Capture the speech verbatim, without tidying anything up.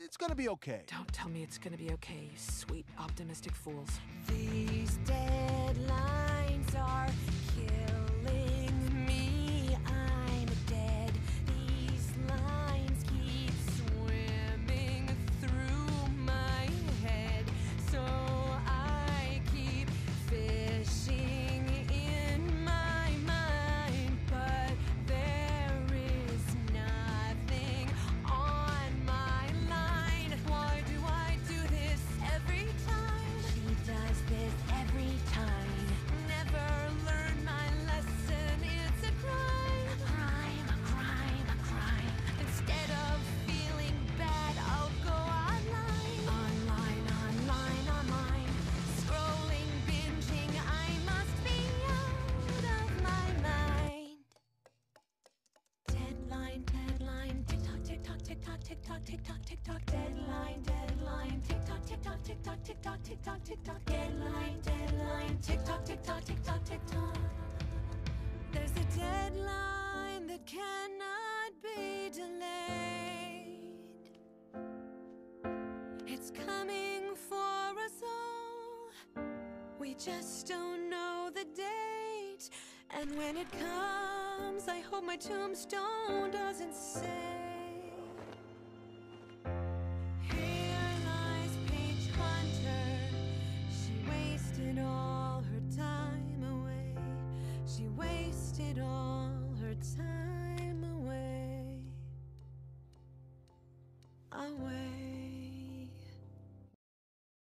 It's gonna be okay. Don't tell me it's gonna be okay, you sweet, optimistic fools. These deadlines are killing me. I'm dead. These lines keep swimming through my head. So I keep fishing in my mind. But there is nothing on my line. Why do I do this every time? She does this every time. Never learn my lesson. It's a crime. A crime, a crime, a crime. Instead of feeling bad, I'll go online. Online, online, online. Scrolling, binging. I must be out of my mind. Deadline, deadline, tick tock, tick tock, tick tock, tick tock, tick tock, tick tock. Deadline, deadline, tick tock, tick tock, tick tock, tick tock, tick tock, tick tock. Deadline, deadline, tick tock, tick tock, tick tock, tick tock. There's a deadline that cannot be delayed. It's coming for us all. We just don't know the date. And when it comes, I hope my tombstone doesn't say